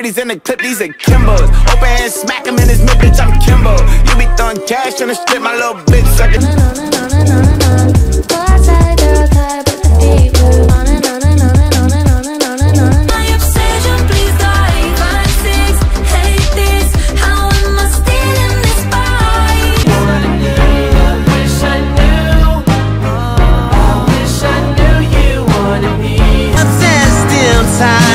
ladies in the clip, these are Kimbos. Open hand, smack him in his mid, bitch, I'm Kimbo. You be throwing cash on the strip, my little bitch suckin'. Time